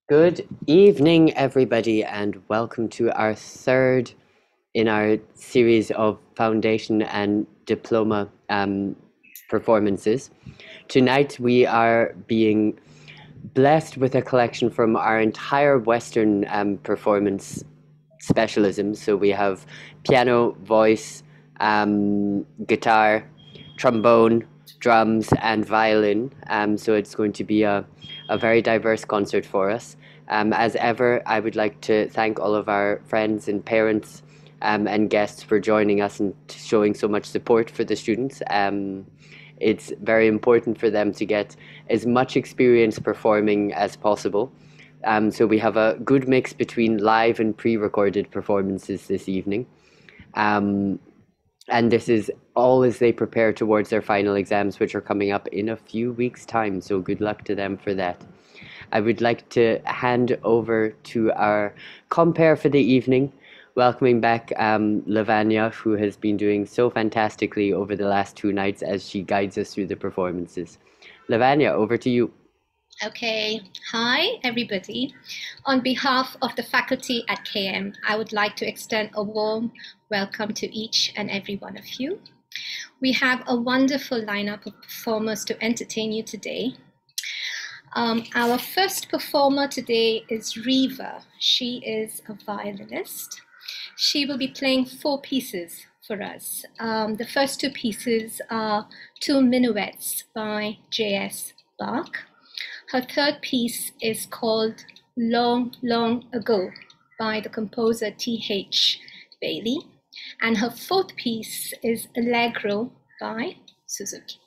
Good evening, everybody, and welcome to our third in our series of Foundation and Diploma performances. Tonight, we are being blessed with a collection from our entire Western performance specialism. So we have piano, voice, guitar, trombone, drums, and violin. So it's going to be a very diverse concert for us. As ever, I would like to thank all of our friends and parents and guests for joining us and showing so much support for the students. It's very important for them to get as much experience performing as possible. So we have a good mix between live and pre-recorded performances this evening. Um, and this is all as they prepare towards their final exams, which are coming up in a few weeks' time. So good luck to them for that. I would like to hand over to our compere for the evening, welcoming back Lavanya, who has been doing so fantastically over the last two nights as she guides us through the performances. Lavanya, over to you. Okay, hi everybody. On behalf of the faculty at KM, I would like to extend a warm welcome to each and every one of you. We have a wonderful lineup of performers to entertain you today. Our first performer today is Riva. She is a violinist. She will be playing 4 pieces for us. The first 2 pieces are 2 minuets by J.S. Bach. Her third piece is called Long, Long Ago by the composer T.H. Bailey. And her fourth piece is Allegro by Suzuki.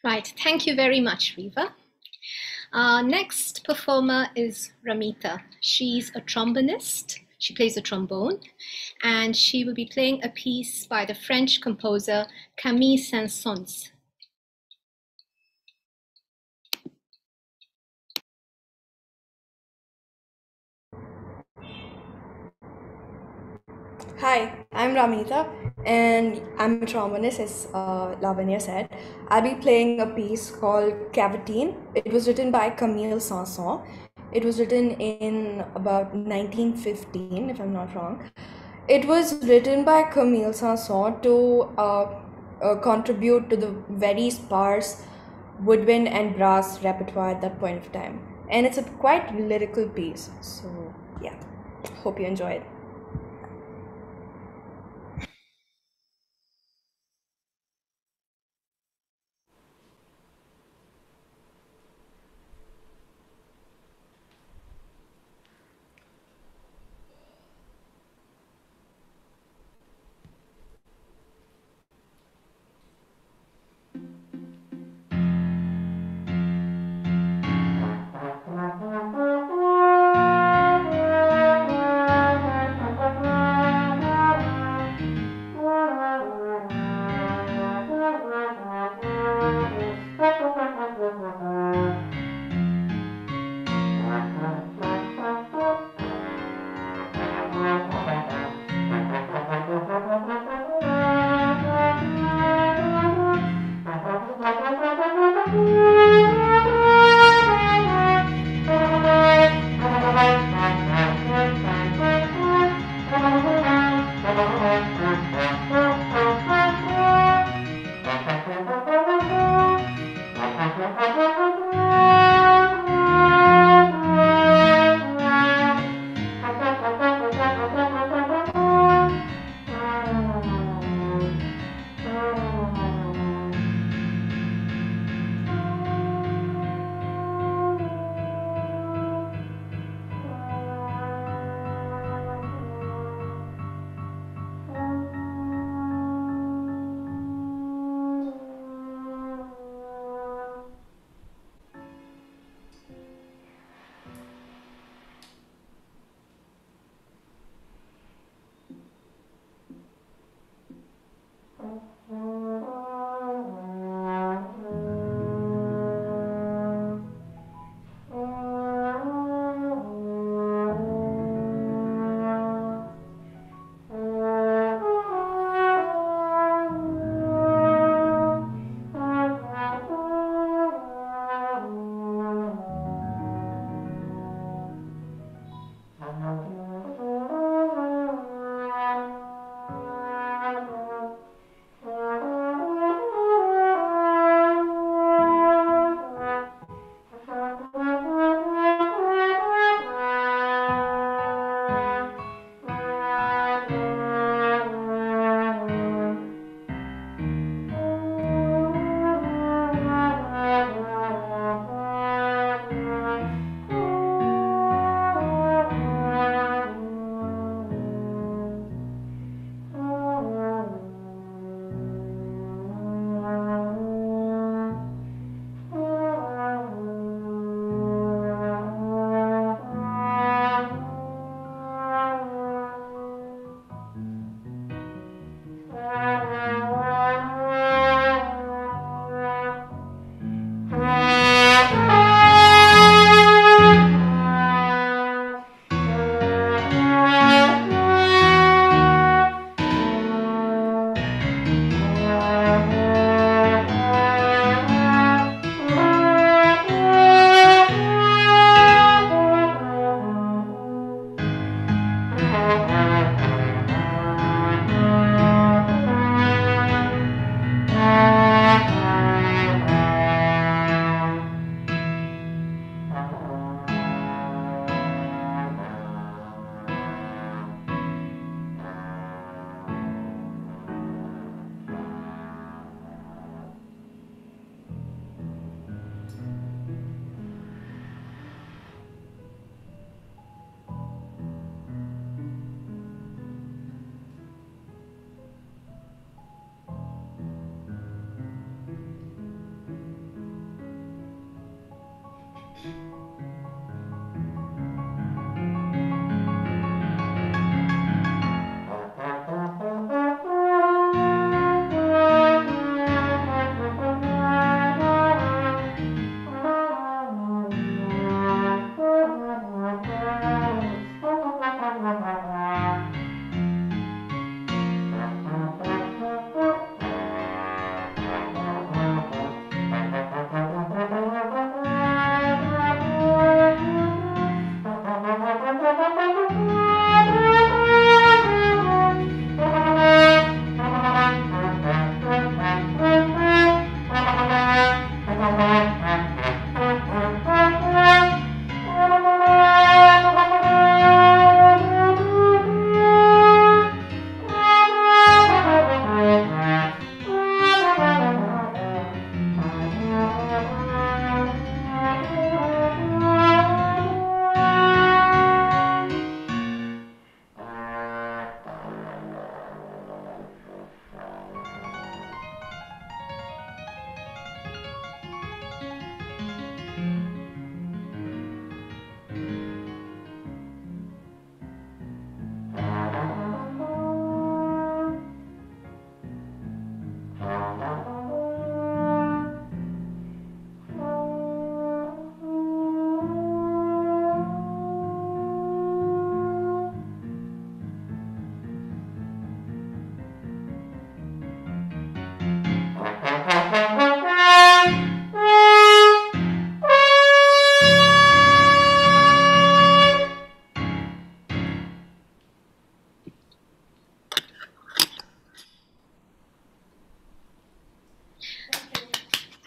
Right, thank you very much, Riva. Our next performer is Ramita. She's a trombonist. She plays the trombone, and she will be playing a piece by the French composer Camille Saint-Saëns. Hi, I'm Ramita, and I'm a trombonist, as Lavanya said. I'll be playing a piece called Cavitine. It was written by Camille Saint-Saëns. It was written in about 1915, if I'm not wrong. It was written by Camille Saint-Saëns to contribute to the very sparse woodwind and brass repertoire at that point of time. And it's a quite lyrical piece. So, yeah, hope you enjoy it.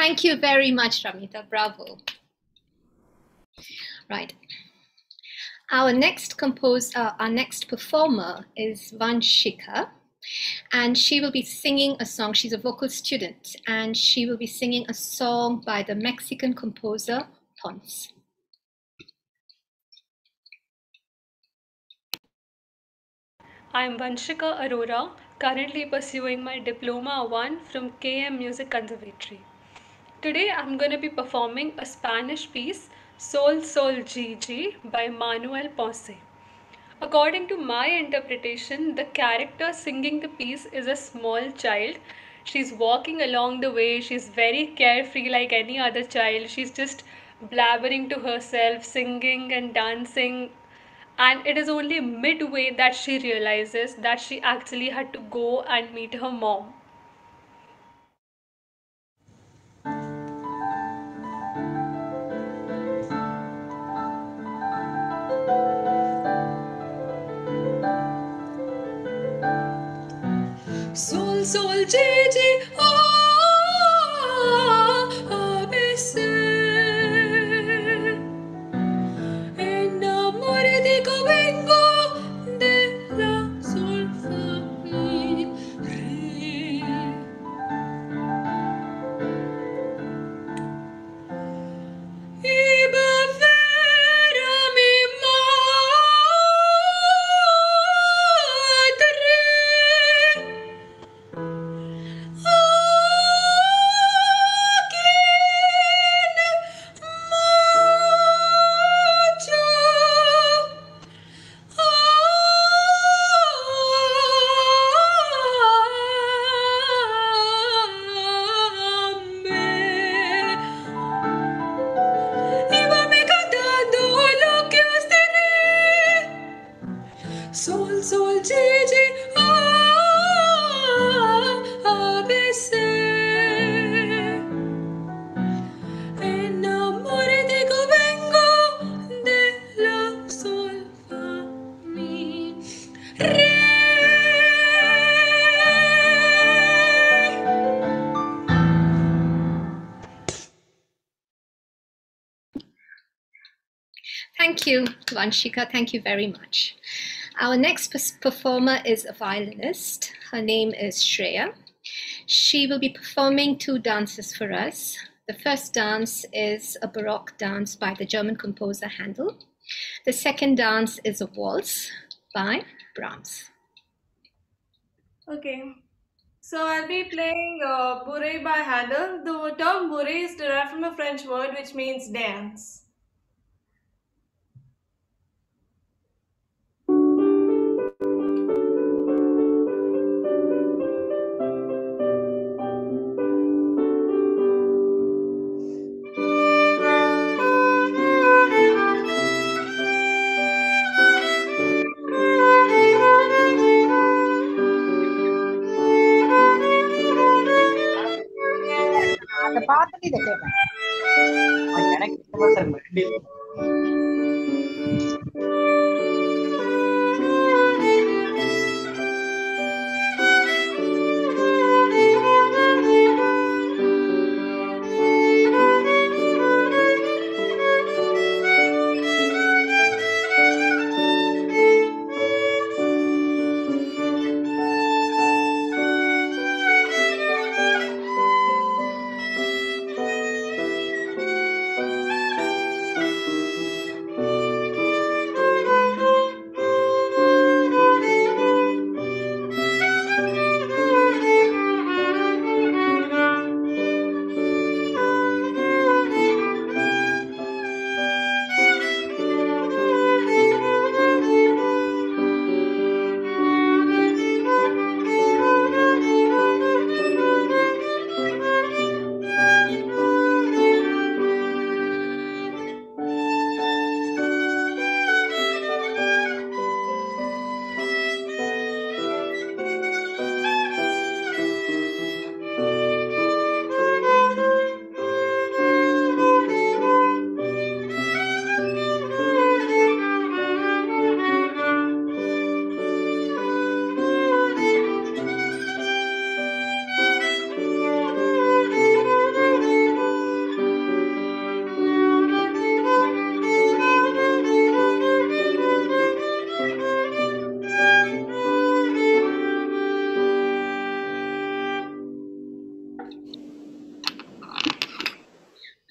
Thank you very much, Ramita. Bravo. Right. Our next performer is Vanshika, and she will be singing a song. She's a vocal student, and she will be singing a song by the Mexican composer Ponce. I'm Vanshika Arora, currently pursuing my Diploma 1 from KM Music Conservatory. Today I'm going to be performing a Spanish piece, Sol Sol Gigi by Manuel Ponce. According to my interpretation, the character singing the piece is a small child. She's walking along the way, she's very carefree like any other child. She's just blabbering to herself, singing and dancing. And it is only midway that she realizes that she actually had to go and meet her mom. Sol, sol, Gigi, ABC. Enamoradico vengo de la sol, fa, mi, re. Iba ver a mi madre. Sol, sol, Gigi, ABC. Enamoradico vengo de la sol, fa, mi, re. Thank you, Vanshika. Thank you very much. Our next performer is a violinist. Her name is Shreya. She will be performing two dances for us. The first dance is a Baroque dance by the German composer Handel. The second dance is a waltz by Brahms. Okay. So I'll be playing bourrée by Handel. The term bourrée is derived from a French word which means dance. அதை பார்த்துட்டு இதை கேட்பேன் எனக்கு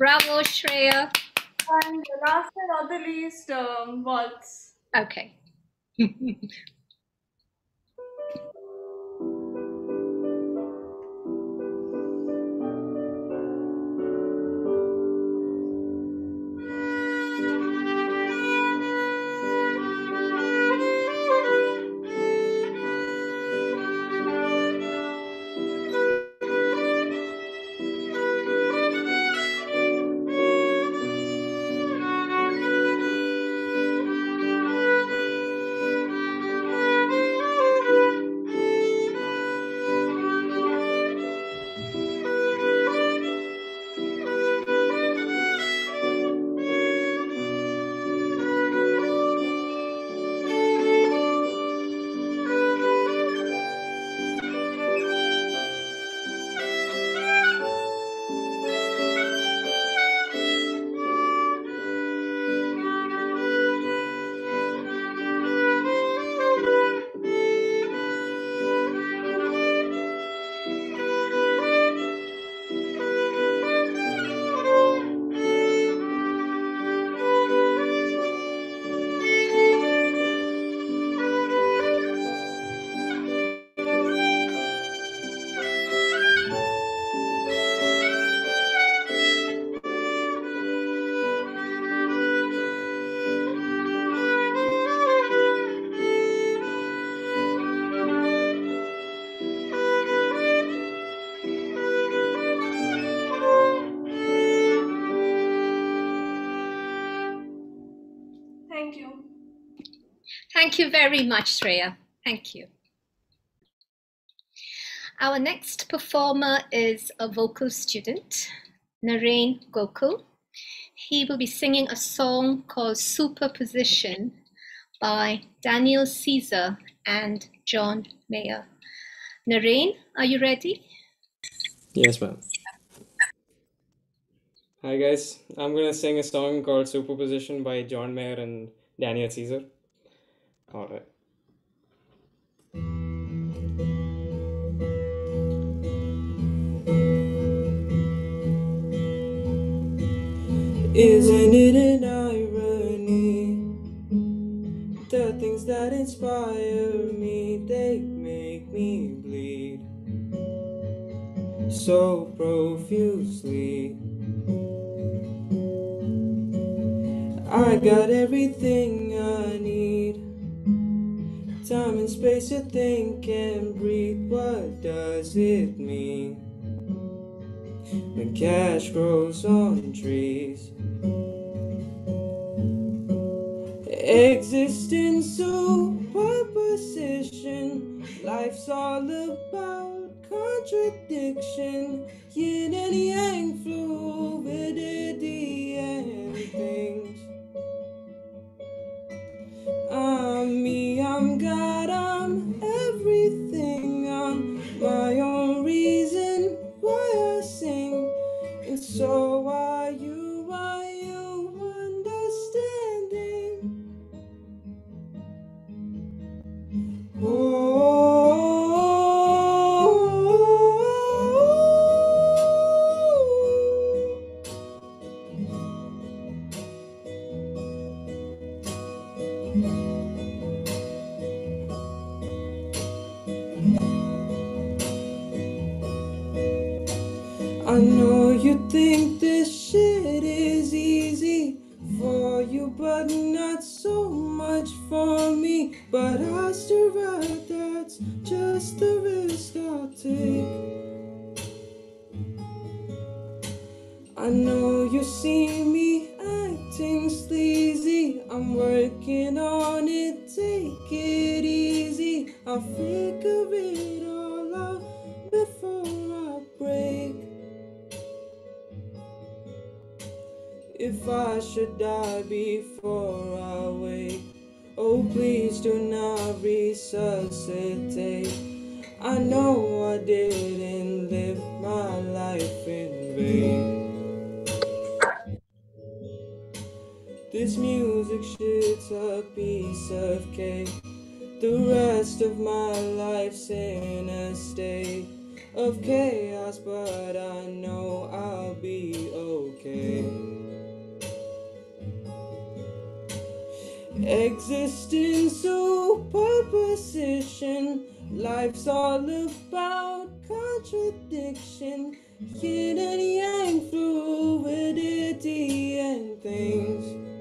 Bravo, Shreya. And last and not the least, waltz. Okay. Thank you. Thank you very much, Shreya. Thank you. Our next performer is a vocal student, Naren Gokul. He will be singing a song called Superposition by Daniel Caesar and John Mayer. Naren, are you ready? Yes, ma'am. Hi, guys. I'm going to sing a song called Superposition by John Mayer and Daniel Caesar. All right. Isn't it an irony? The things that inspire me, they make me bleed so profusely. I got everything I need, time and space to think and breathe. What does it mean when cash grows on trees? Existence, so what position? Life's all about contradiction, yin and yang, fluidity and things. I'm me, I'm God, I'm everything. I'm my own reason why I sing, and so are you understanding? I know you think this shit is easy for you, but not so much for me. But I still ride, that's just the risk I'll take. I know you see me acting sleazy, I'm working on it, take it easy. I'll figure it all out before I break. If I should die before I wake, oh please do not resuscitate. I know I didn't live my life in vain. This music shit's a piece of cake. The rest of my life's in a state of chaos, but I know I'll be okay. Existence, superposition, life's all about contradiction, yin and yang, fluidity and things.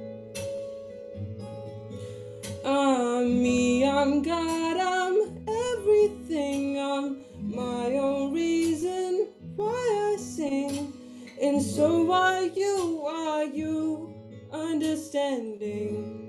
I'm me, I'm God, I'm everything, I'm my own reason why I sing. And so are you understanding?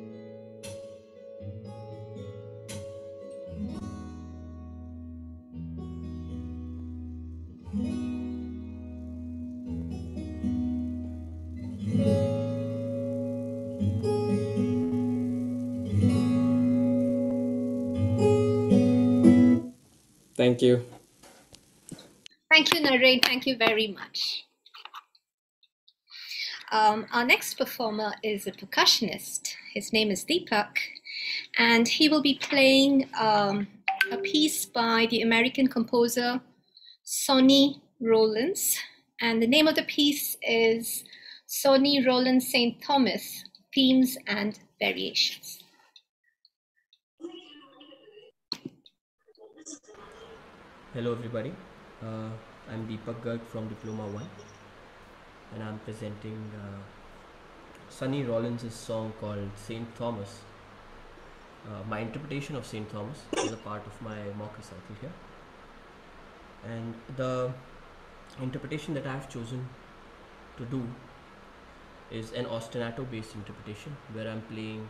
Thank you. Thank you, Naren. Thank you very much. Our next performer is a percussionist. His name is Deepak, and he will be playing a piece by the American composer Sonny Rollins. And the name of the piece is Sonny Rollins St. Thomas, Themes and Variations. Hello everybody, I'm Deepak Garg from Diploma 1 and I'm presenting Sonny Rollins' song called St. Thomas. My interpretation of St. Thomas is a part of my mock recital here, and the interpretation that I have chosen to do is an ostinato based interpretation where I'm playing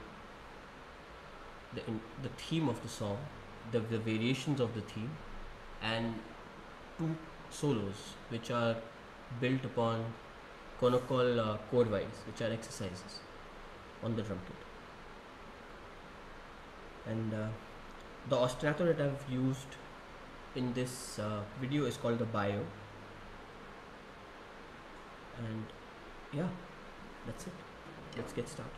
the theme of the song, the variations of the theme, and two solos which are built upon conical chord wise, which are exercises on the drum kit. And the ostinato that I've used in this video is called the bio, and yeah, that's it. Let's get started.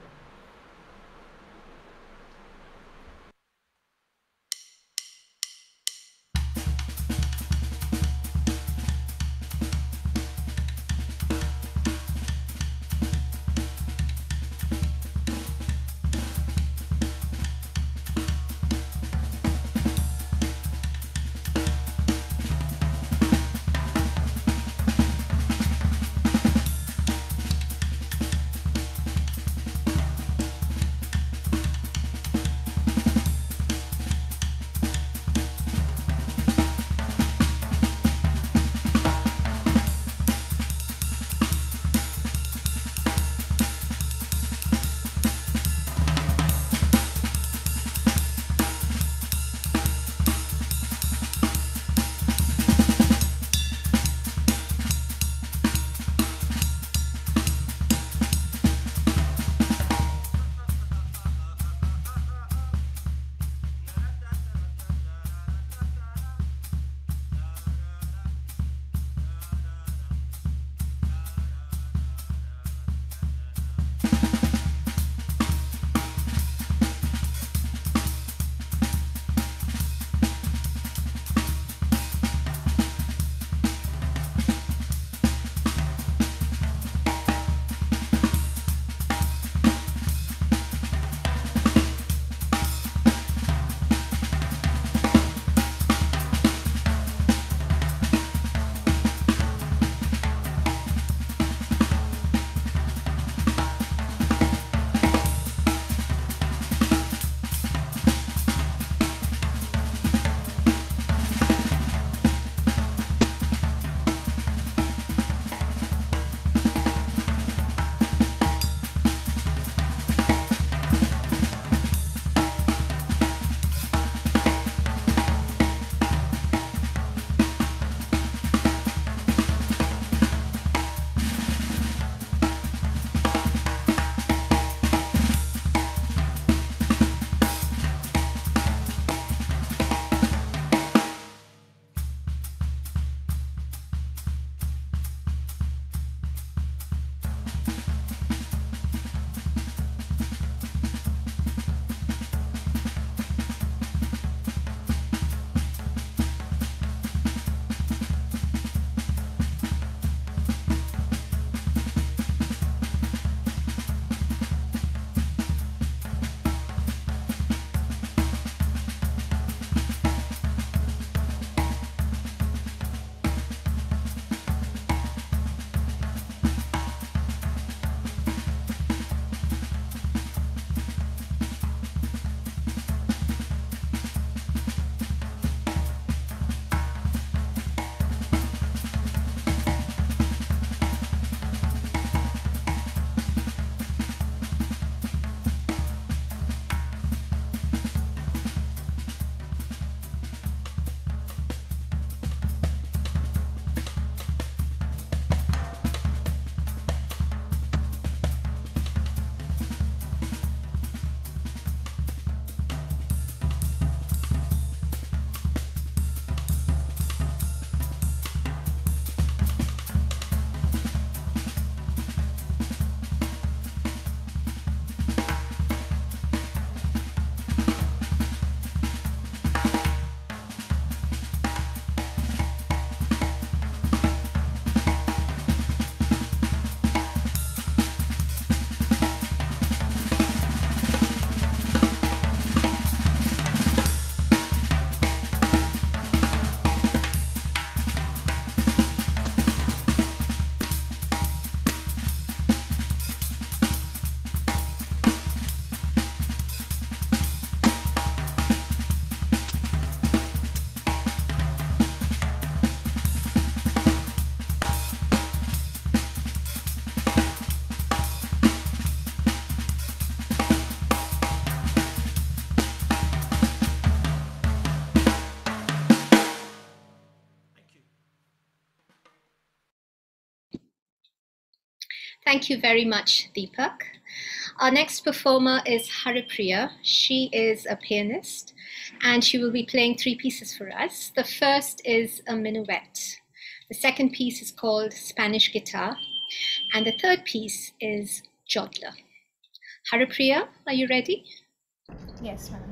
Thank you very much, Deepak. Our next performer is Haripriya. She is a pianist and she will be playing 3 pieces for us. The first is a minuet. The second piece is called Spanish Guitar. And the third piece is Jodla. Haripriya, are you ready? Yes, ma'am.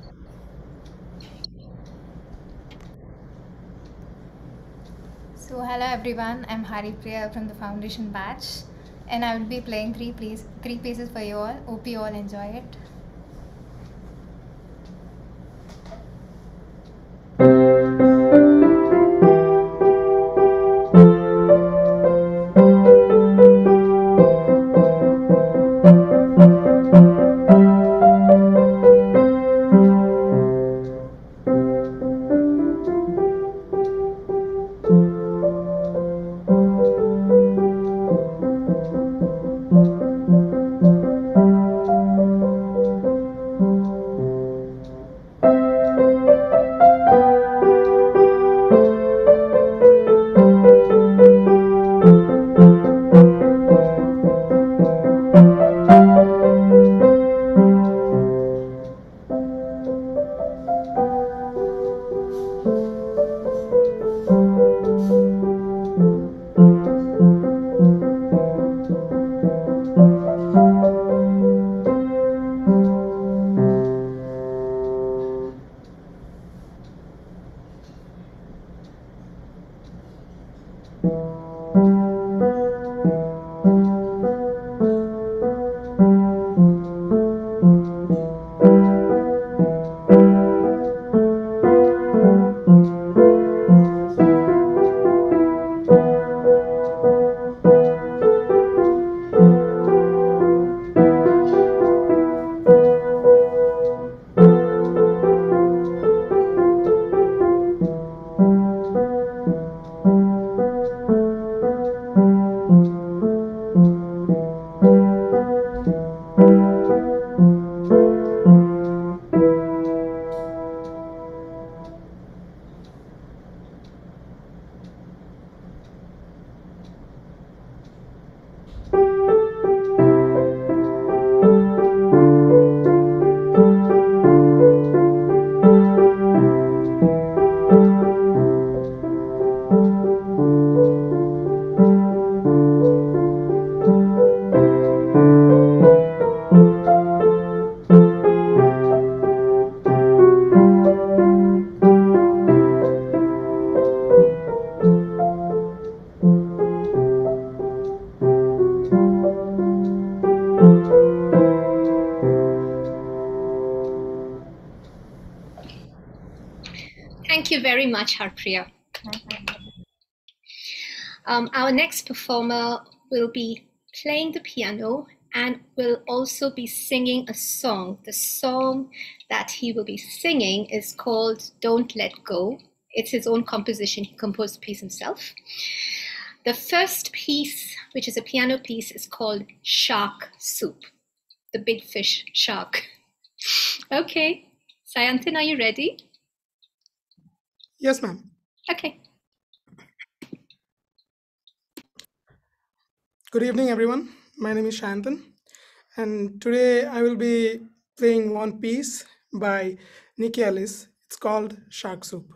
So hello everyone, I'm Haripriya from the Foundation batch and I will be playing three pieces for you all. Hope you all enjoy it. Thank you very much, Harpriya. Our next performer will be playing the piano and will also be singing a song. The song that he will be singing is called Don't Let Go. It's his own composition. He composed the piece himself. The first piece, which is a piano piece, is called Shark Soup, the big fish shark. Okay, Sayantin, are you ready? Yes, ma'am. Okay. Good evening, everyone. My name is Shantan, and today I will be playing one piece by Nikki Ellis. It's called Shark Soup.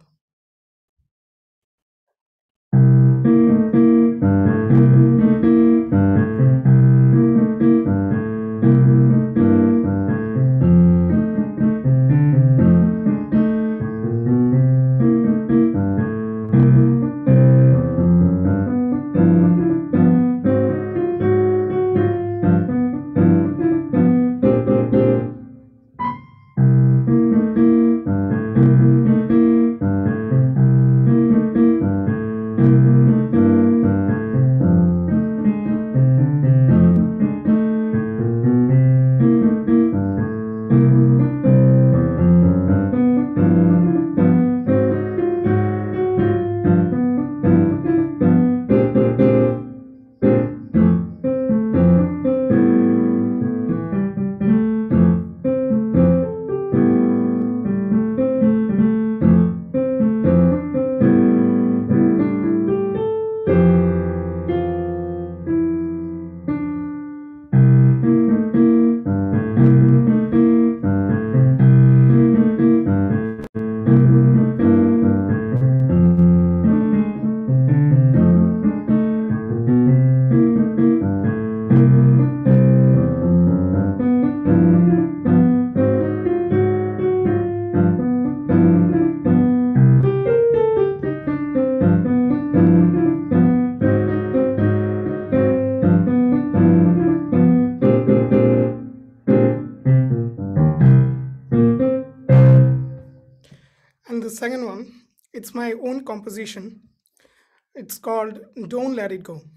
the second one, it's my own composition. It's called Don't Let It Go.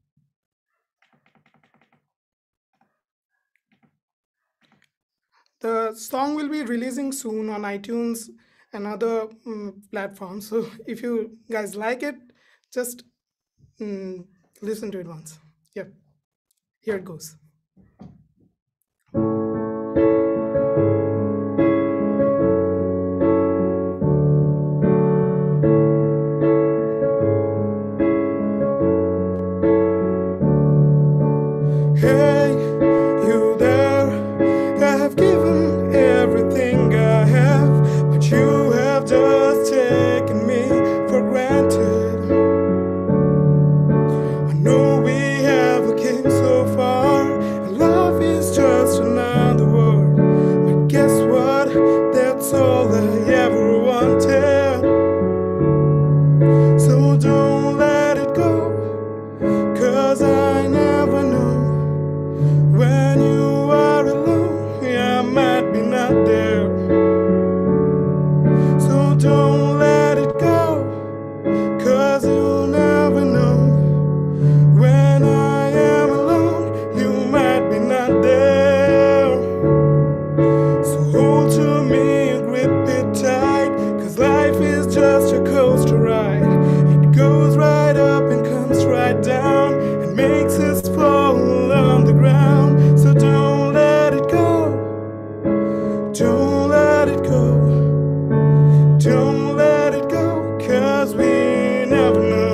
The song will be releasing soon on iTunes and other platforms. So if you guys like it, just listen to it once. Yep, here it goes. Hey, you there? I have given everything I have, but you have just taken me for granted. I know we have came so far, and love is just another word. But guess what? That's all I ever wanted. So don't let it go, 'cause I never know. When you are alone, I might be not there. So don't let it go, 'cause you'll never know. When I am alone, you might be not there. So hold to me and grip it tight, 'cause life is just a coaster ride. It goes right up and comes right down and makes us fall on the ground. So don't let it go, don't let it go, don't let it go, 'cause we never know.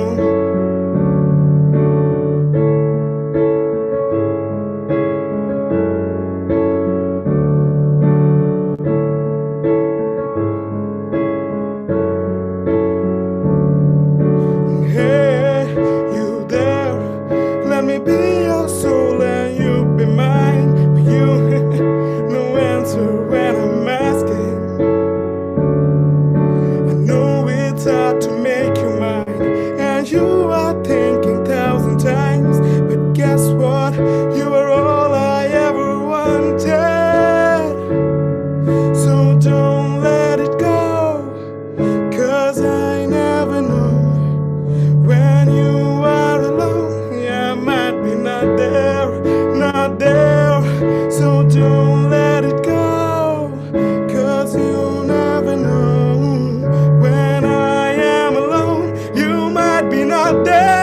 Hey, you there? Let me be your soul and you be mine. But you, no answer when I'm asking. I know it's hard to make you mine, and you are thinking 1,000 times. But guess what? You are all I ever wanted. So don't let it go, 'cause I never know. When you are alone, I might be not there, not there. So don't let it go, 'cause you'll never know. When I am alone, you might be not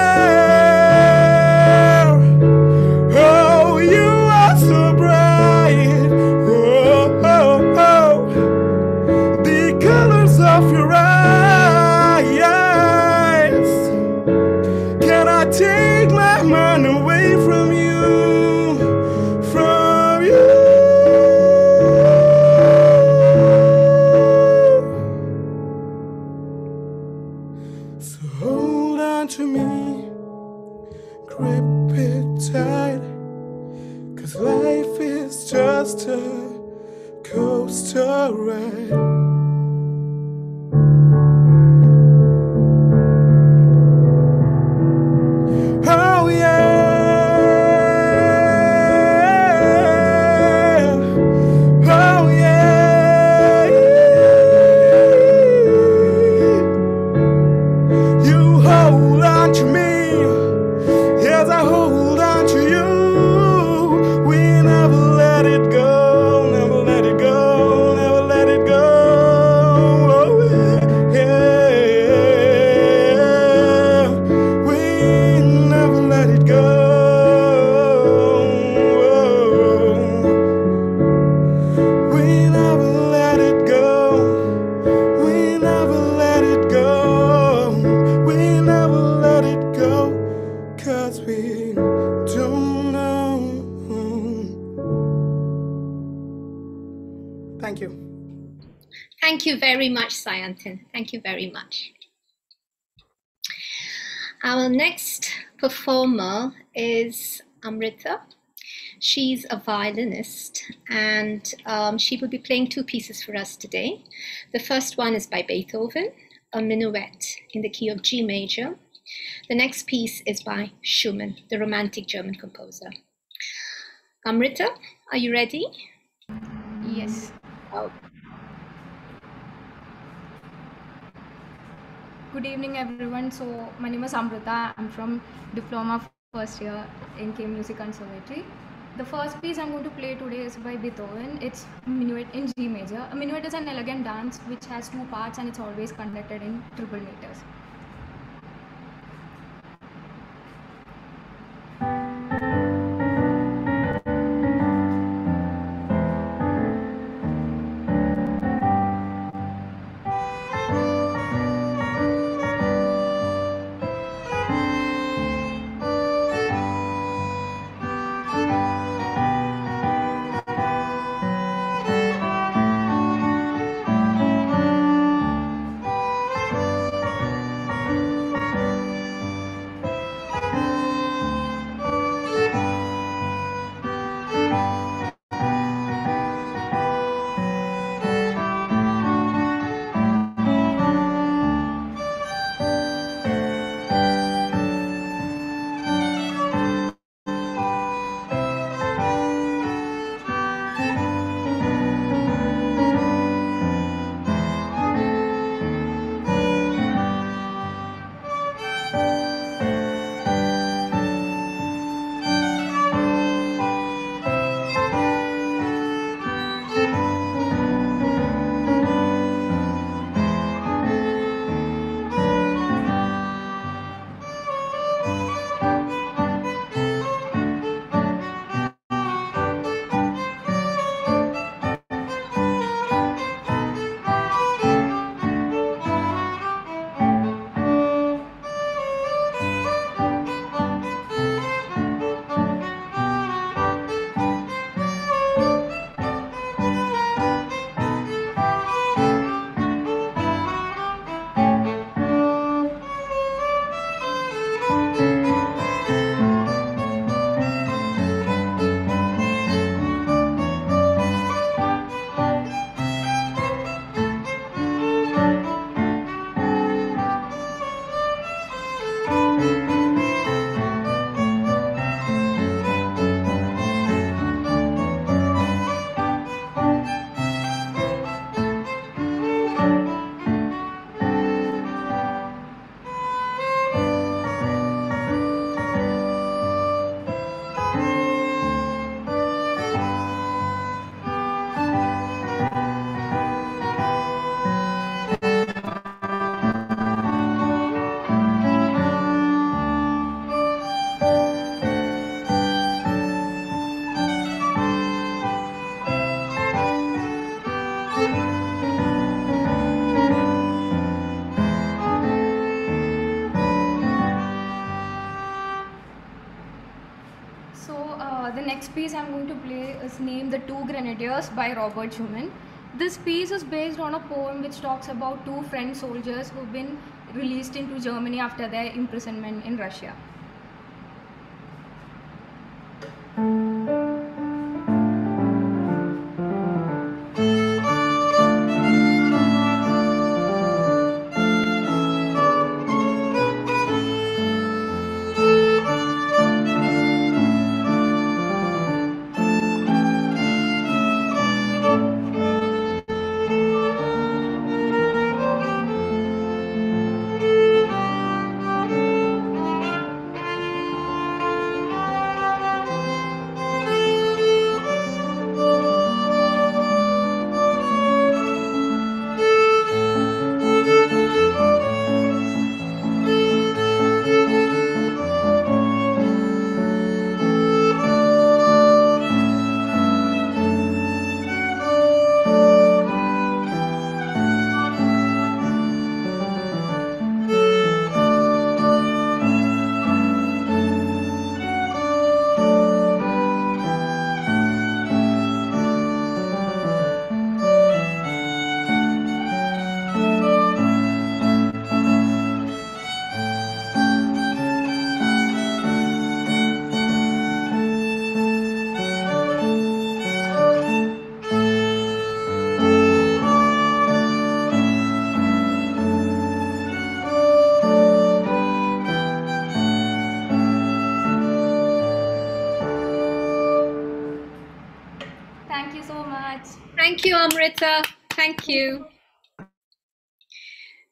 there. Oh, you are so bright. Oh, oh, oh. The colors of your eyes. Can I take my mind away from you? From you? So hold on to me, grip it tight, 'cause life is just a coaster ride. Oh yeah, oh yeah. You hold on to me, yes, I hold on to you. We never let it go, never let it go, never let it go. Oh yeah, we never let it go. We never let it go. We never let it go. We never let it go, 'cause we don't know. Thank you. Thank you very much, Sayantan. Thank you very much. Our next performer is Amrita. She's a violinist, and she will be playing 2 pieces for us today. The first one is by Beethoven, a minuet in the key of G major. The next piece is by Schumann, the romantic German composer. Amrita, are you ready? Yes. Oh. Good evening, everyone. So my name is Amrita. I'm from Diploma first year in K Music Conservatory. The first piece I'm going to play today is by Beethoven. It's Minuet in G major. A minuet is an elegant dance which has two parts and it's always conducted in triple meters. The next piece I'm going to play is named The Two Grenadiers by Robert Schumann. This piece is based on a poem which talks about two French soldiers who've been released into Germany after their imprisonment in Russia. Thank you so much. Thank you, Amrita. Thank you.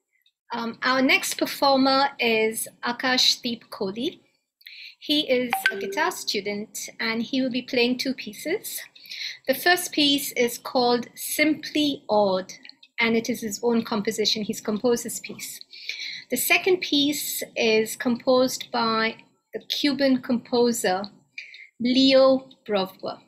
Our next performer is Akashdeep Kohli. He is a guitar student and he will be playing two pieces. The first piece is called Simply Odd, and it is his own composition. He's composed this piece. The second piece is composed by the Cuban composer Leo Brovwer.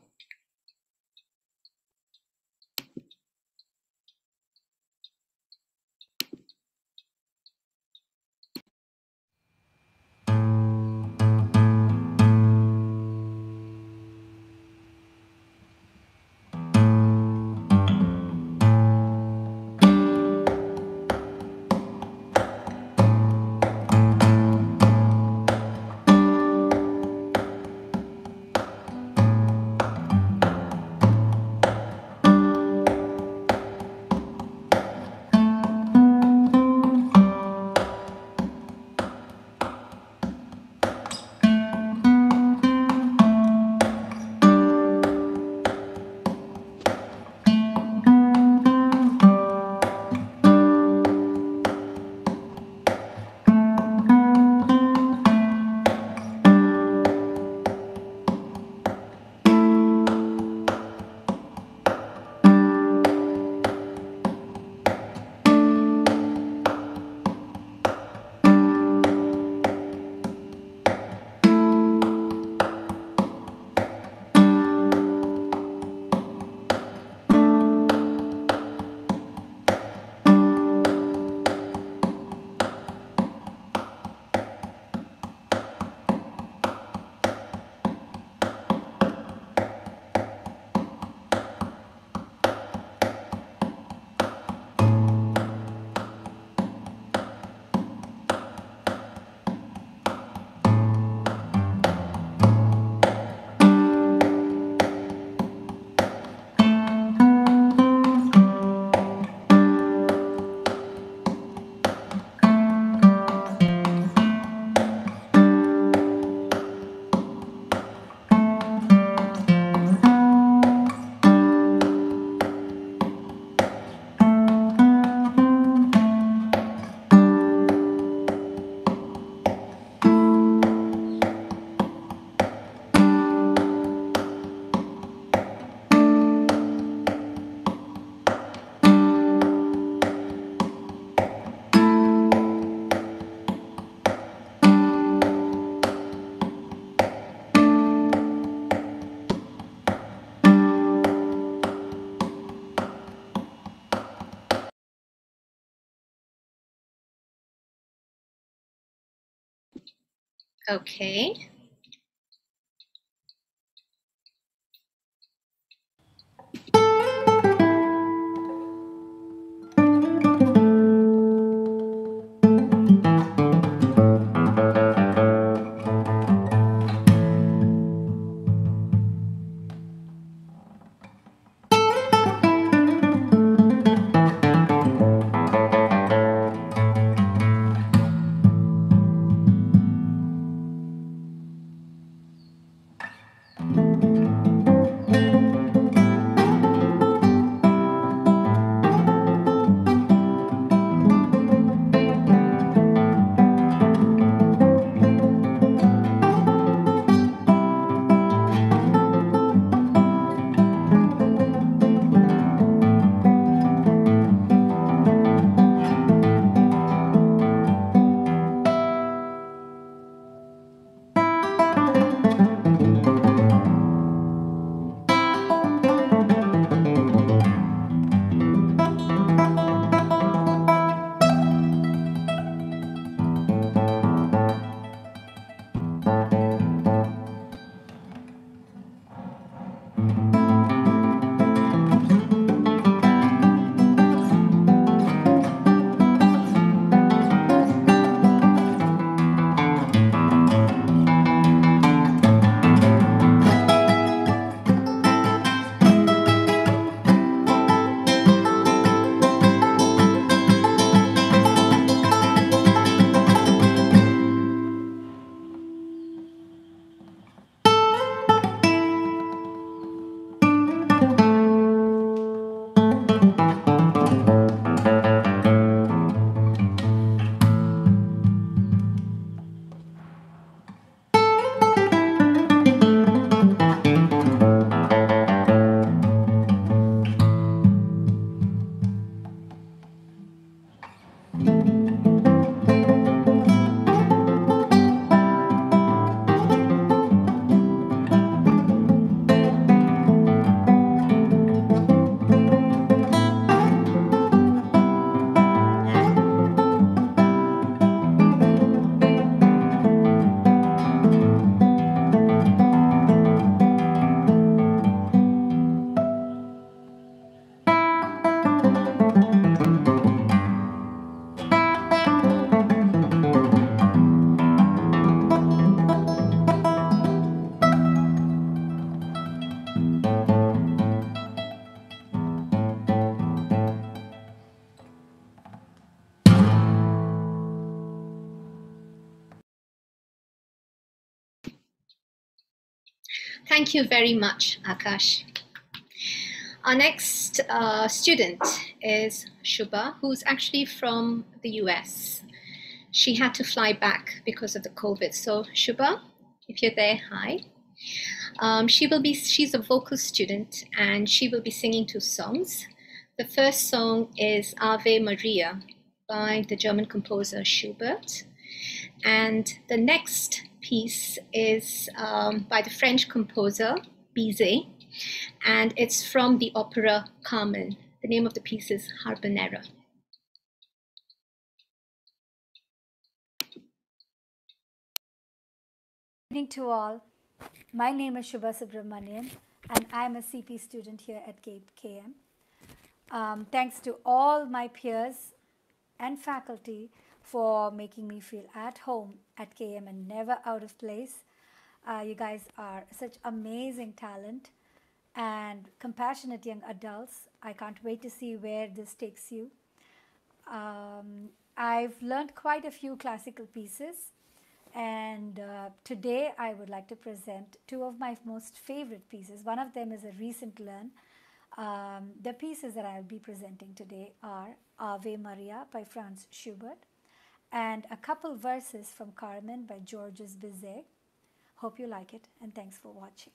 Okay. Thank you very much, Akash. Our next student is Shubha, who's actually from the US. She had to fly back because of the COVID. So Shubha, if you're there, hi. She's a vocal student and she will be singing 2 songs. The first song is Ave Maria by the German composer Schubert. And the next piece is by the French composer Bizet, and it's from the opera Carmen. The name of the piece is Harbonera. Good evening to all. My name is Shubha Subramanian, and I'm a CP student here at KM. Thanks to all my peers and faculty for making me feel at home at KM and never out of place. You guys are such amazing talent and compassionate young adults. I can't wait to see where this takes you. I've learned quite a few classical pieces, and today I would like to present 2 of my most favorite pieces. One of them is a recent learn. The pieces that I'll be presenting today are Ave Maria by Franz Schubert and a couple verses from Carmen by Georges Bizet. Hope you like it, and thanks for watching.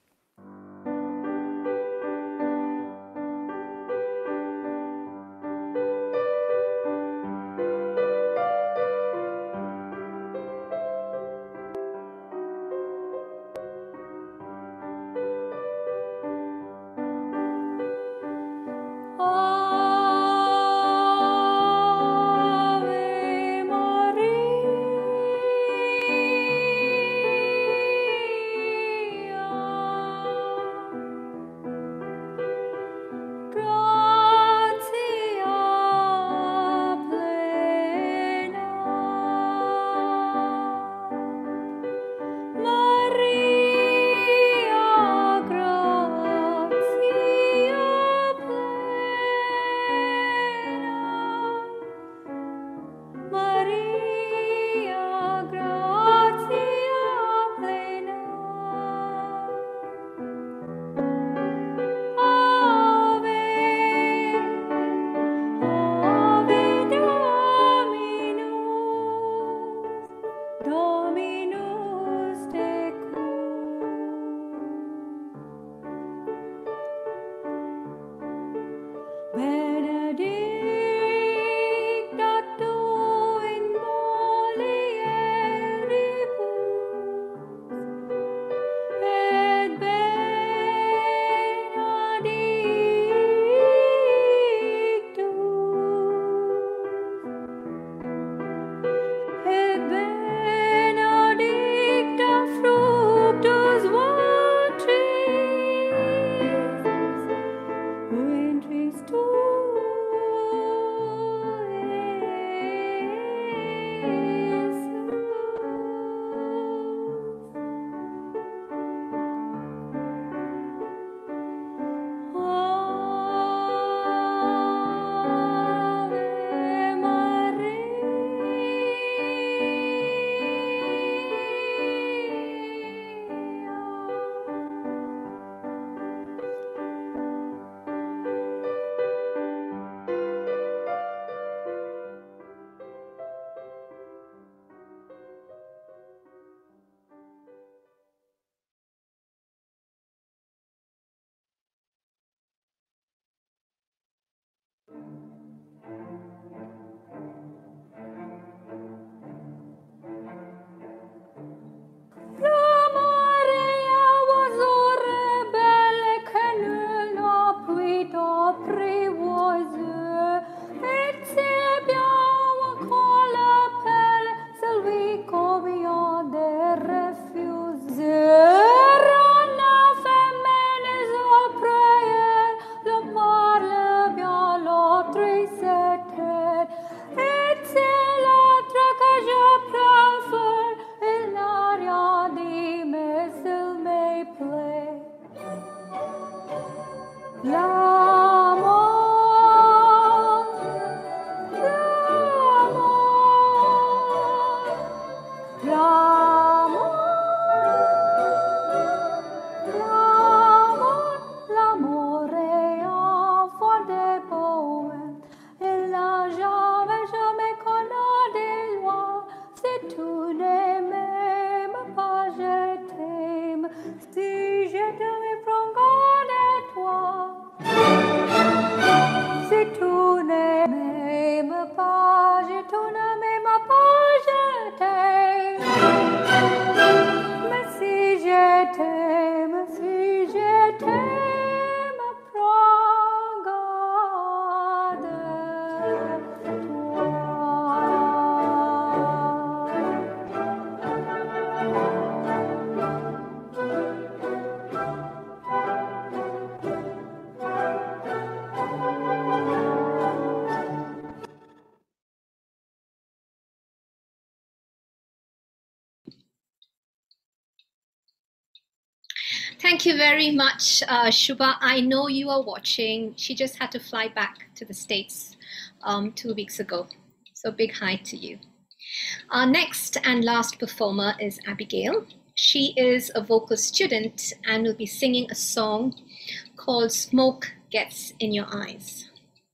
Thank you very much, Shubha. I know you are watching. She just had to fly back to the States 2 weeks ago. So big hi to you. Our next and last performer is Abigail. She is a vocal student and will be singing a song called Smoke Gets in Your Eyes.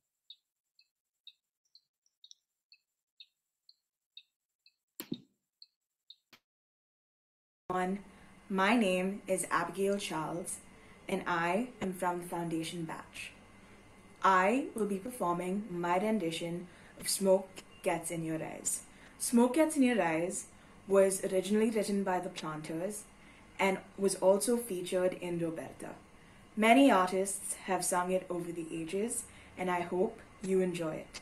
My name is Abigail Charles, and I am from the Foundation batch. I will be performing my rendition of Smoke Gets in Your Eyes. Smoke Gets in Your Eyes was originally written by the Planters and was also featured in Roberta. Many artists have sung it over the ages, and I hope you enjoy it.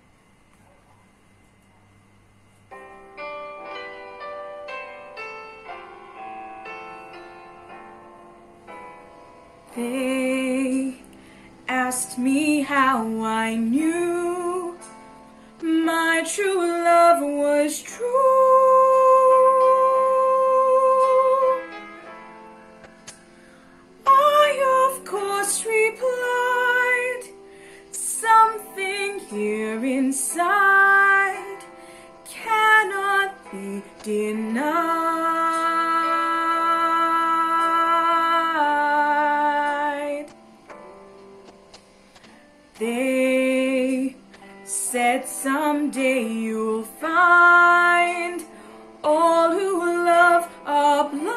They asked me how I knew my true love was true. I of course replied, something here inside cannot be denied. They said someday you'll find all who love are blind.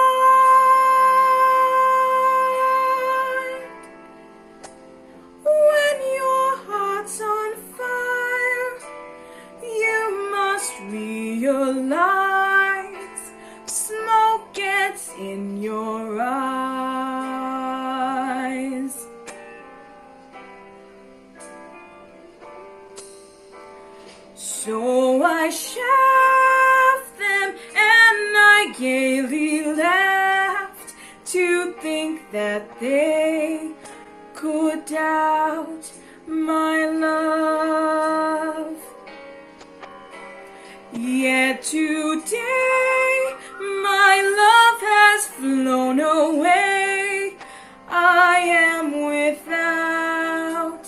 When your heart's on fire, you must realize smoke gets in your eyes. So I shoved them and I gaily laughed to think that they could doubt my love. Yet today my love has flown away. I am without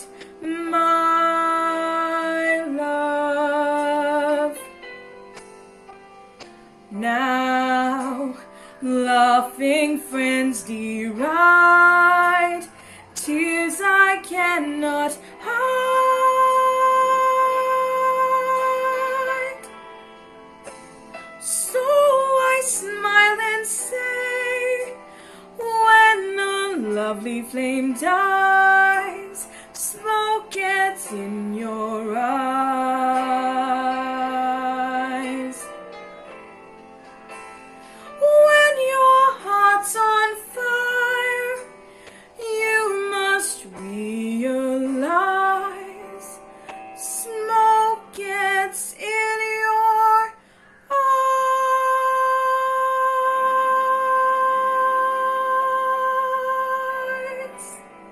my love. Now laughing friends deride tears I cannot hide. So I smile and say, when a lovely flame dies, smoke gets in your eyes. When your heart's on fire, you must realize smoke gets in your eyes.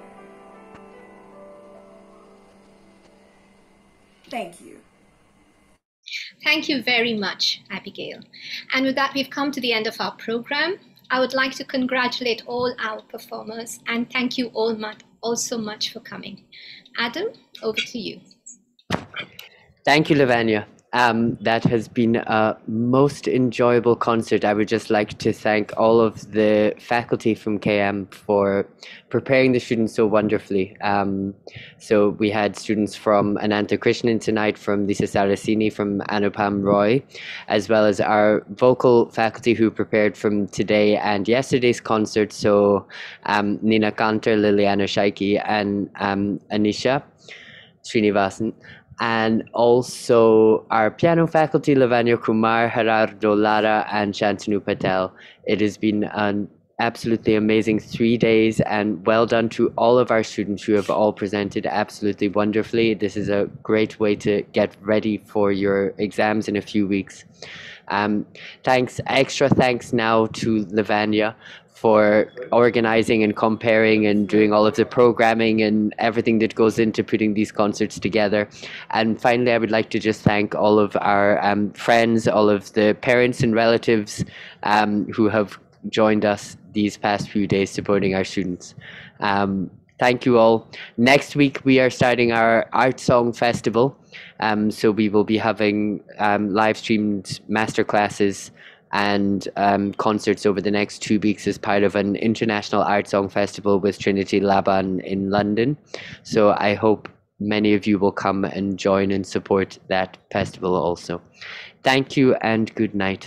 Thank you. Thank you very much, Abigail. And with that, we've come to the end of our program. I would like to congratulate all our performers and thank you all so much for coming. Adam, over to you. Thank you, Lavanya. That has been a most enjoyable concert. I would just like to thank all of the faculty from KM for preparing the students so wonderfully. So we had students from Ananta Krishnan tonight, from Lisa Saracini, from Anupam Roy, as well as our vocal faculty who prepared from today and yesterday's concert. So Nina Kantar, Liliana Shaiki, and Anisha Srinivasan. And also our piano faculty, Lavanya Kumar, Gerardo Lara, and Shantanu Patel. It has been an absolutely amazing 3 days, and well done to all of our students who have all presented absolutely wonderfully. This is a great way to get ready for your exams in a few weeks. Extra thanks now to Lavanya for organizing and comparing and doing all of the programming and everything that goes into putting these concerts together. And finally, I would like to just thank all of our friends, all of the parents and relatives who have joined us these past few days supporting our students. Thank you all. Next week we are starting our Art Song Festival. So we will be having live streamed masterclasses and concerts over the next 2 weeks as part of an international art song festival with Trinity Laban in London. So I hope many of you will come and join and support that festival also. Thank you and good night.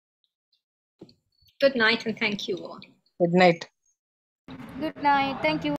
Good night and thank you all. Good night. Good night. Thank you.